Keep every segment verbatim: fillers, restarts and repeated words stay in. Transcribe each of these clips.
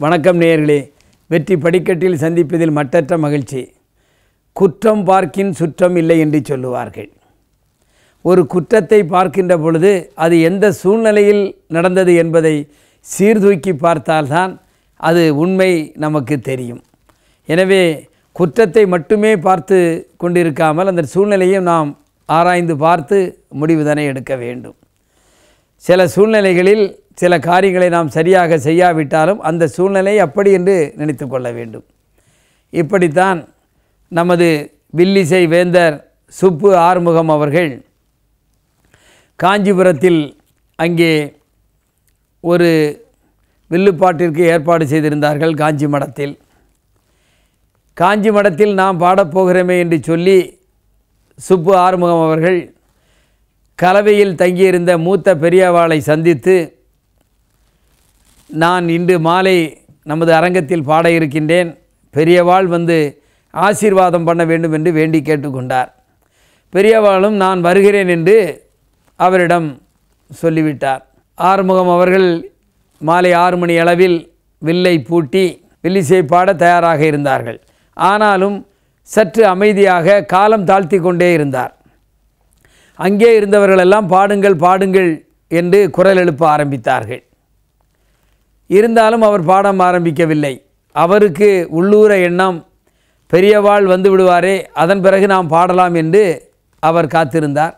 வணக்கம் நேயர்களே. வெற்றி படிக்கட்டில் சந்திப்பதில் மட்டற்ற மகிழ்ச்சி. குற்றம் பார்க்கின் சுற்றம் இல்லை என்று சொல்லுவார்கள். ஒரு குற்றத்தை பார்க்கின்ற பொழுது அது எந்த சூழ்நிலையில் நடந்தது என்பதை சீர்தூக்கி பார்த்தால்தான் அது உண்மை நமக்கு தெரியும். எனவே குற்றத்தை மட்டுமே பார்த்து கொண்டிருக்காமல் அந்த சூழ்நிலையும் நாம் ஆராய்ந்து பார்த்து முடிவுதனை எடுக்க வேண்டும். சில சூழ்நிலைகளில் சில காரியங்களை நாம் சரியாக செய்யாவிட்டாலும் அந்த சூழ்நிலை அப்படி என்று நினைத்து கொள்ள வேண்டும். இப்படித்தான் நமது வில்லிசை வேந்தர் சுப்பு ஆறுமுகம் அவர்கள் காஞ்சிபுரத்தில் அங்கே ஒரு வில்லுப்பாட்டிற்கு ஏற்பாடு செய்திருந்தார்கள். காஞ்சி மடத்தில் காஞ்சி மடத்தில் நாம் பாடப்போகிறோமே என்று சொல்லி சுப்பு ஆறுமுகம் அவர்கள் கலவையில் தங்கியிருந்த மூத்த பெரியவாளை சந்தித்து, நான் இன்று மாலை நமது அரங்கத்தில் பாட இருக்கின்றேன், பெரியவாள் வந்து ஆசீர்வாதம் பண்ண வேண்டும் என்று வேண்டி கேட்டுக்கொண்டார். பெரியவாளும் நான் வருகிறேன் என்று அவரிடம் சொல்லிவிட்டார். ஆறுமுகம் அவர்கள் மாலை ஆறு மணி அளவில் வில்லை பூட்டி வில்லிசை பாட தயாராக இருந்தார்கள். ஆனாலும் சற்று அமைதியாக காலம் தாழ்த்தி கொண்டே இருந்தார். அங்கே இருந்தவர்களெல்லாம் பாடுங்கள் பாடுங்கள் என்று குரல் எழுப்ப ஆரம்பித்தார்கள். இருந்தாலும் அவர் பாடம் ஆரம்பிக்கவில்லை. அவருக்கு உள்ளூர எண்ணம், பெரியவாள் வந்து விடுவாரே, அதன் பிறகு நாம் பாடலாம் என்று அவர் காத்திருந்தார்.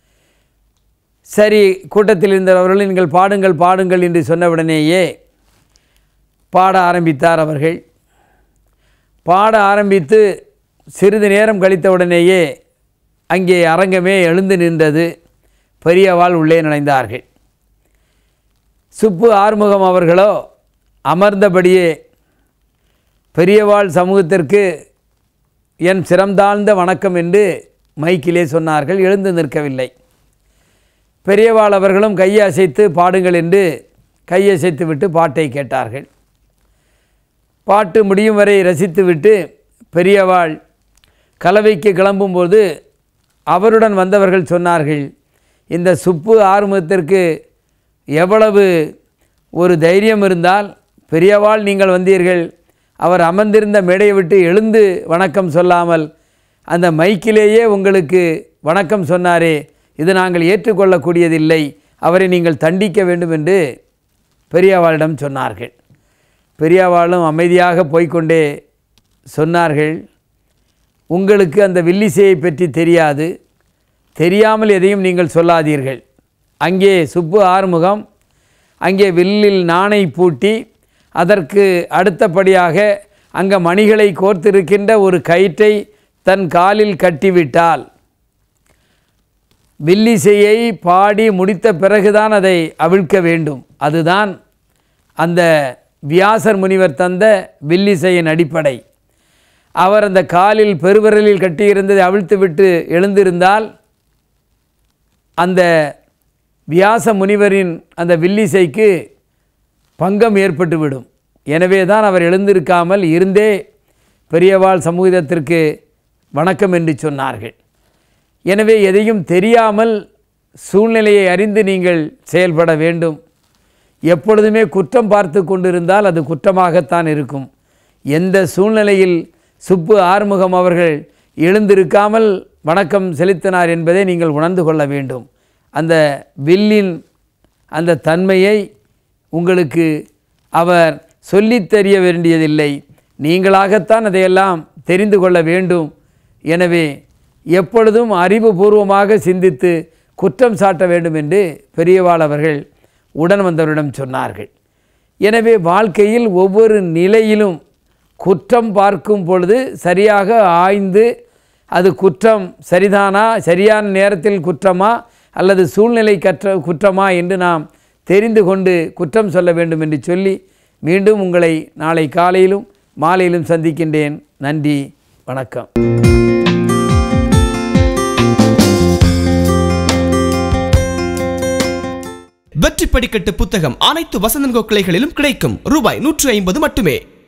சரி, கூட்டத்தில் இருந்தவர்கள் நீங்கள் பாடுங்கள் பாடுங்கள் என்று சொன்னவுடனேயே பாட ஆரம்பித்தார். அவர்கள் பாட ஆரம்பித்து சிறிது நேரம் கழித்தவுடனேயே அங்கே அரங்கமே எழுந்து நின்றது. பெரியவாள் உள்ளே நுழைந்தார்கள். சுப்பு ஆறுமுகம் அவர்களோ அமர்ந்தபடியே பெரியவாள் சமூகத்திற்கு என் சிரம்தாழ்ந்த வணக்கம் என்று மைக்கிலே சொன்னார்கள். எழுந்து நிற்கவில்லை. பெரியவாள் அவர்களும் கையை அசைத்து பாடுங்கள் என்று கையசைத்து விட்டு பாட்டை கேட்டார்கள். பாட்டு முடியும் வரை ரசித்துவிட்டு பெரியவாள் கலவைக்கு கிளம்பும்போது அவருடன் வந்தவர்கள் சொன்னார்கள், இந்த சுப்பு ஆறுமுகத்திற்கு எவ்வளவு ஒரு தைரியம் இருந்தால் பெரியவாள் நீங்கள் வந்தீர்கள், அவர் அமர்ந்திருந்த மேடையை விட்டு எழுந்து வணக்கம் சொல்லாமல் அந்த மைக்கிலேயே உங்களுக்கு வணக்கம் சொன்னாரே, இது நாங்கள் ஏற்றுக்கொள்ளக்கூடியதில்லை, அவரை நீங்கள் தண்டிக்க வேண்டும் என்று பெரியவாளிடம் சொன்னார்கள். பெரியவாளும் அமைதியாக போய்கொண்டே சொன்னார்கள், உங்களுக்கு அந்த வில்லிசையை பற்றி தெரியாது, தெரியாமல் எதையும் நீங்கள் சொல்லாதீர்கள். அங்கே சுப்பு ஆறுமுகம் அங்கே வில்லில் நாணை பூட்டி அதற்கு அடுத்தபடியாக அங்கே மணிகளை கோர்த்திருக்கின்ற ஒரு கயிற்றை தன் காலில் கட்டிவிட்டால் வில்லிசையை பாடி முடித்த பிறகுதான் அதை அவிழ்க்க வேண்டும். அதுதான் அந்த வியாசர் முனிவர் தந்த வில்லிசையின் அடிப்படை. அவர் அந்த காலில் பெருவிரலில் கட்டியிருந்ததை அவிழ்த்துவிட்டு எழுந்திருந்தால் அந்த வியாச முனிவரின் அந்த வில்லிசைக்கு பங்கம் ஏற்பட்டுவிடும். எனவே தான் அவர் எழுந்திருக்காமல் இருந்தே பெரியவாள் சமூகத்திற்கு வணக்கம் என்று சொன்னார்கள். எனவே எதையும் தெரியாமல் சூழ்நிலையை அறிந்து நீங்கள் செயல்பட வேண்டும். எப்பொழுதுமே குற்றம் பார்த்து கொண்டிருந்தால் அது குற்றமாகத்தான் இருக்கும். எந்த சூழ்நிலையில் சுப்பு ஆறுமுகம் அவர்கள் எழுந்திருக்காமல் வணக்கம் செலுத்தினார் என்பதை நீங்கள் உணர்ந்து கொள்ள வேண்டும். அந்த வில்லின் அந்த தன்மையை உங்களுக்கு அவர் சொல்லித் தெரிய வேண்டியதில்லை, நீங்களாகத்தான் அதையெல்லாம் தெரிந்து கொள்ள வேண்டும். எனவே எப்பொழுதும் அறிவுபூர்வமாக சிந்தித்து குற்றம் சாட்ட வேண்டும் என்று பெரியவாள் அவர்கள் உடன் வந்தவரிடம் சொன்னார்கள். எனவே வாழ்க்கையில் ஒவ்வொரு நிலையிலும் குற்றம் பார்க்கும் பொழுது சரியாக ஆய்ந்து அது குற்றம் சரிதானா, சரியான நேரத்தில் குற்றமா அல்லது சூழ்நிலை கற்ற குற்றமா என்று நாம் தெரிந்து கொண்டு குற்றம் சொல்ல வேண்டும் என்று சொல்லி மீண்டும் உங்களை நாளை காலையிலும் மாலையிலும் சந்திக்கின்றேன். நன்றி, வணக்கம். வெற்றி படிக்கட்டு புத்தகம் அனைத்து வசந்தன் கோ கிளைகளிலும் கிடைக்கும். ரூபாய் நூற்றி ஐம்பது மட்டுமே.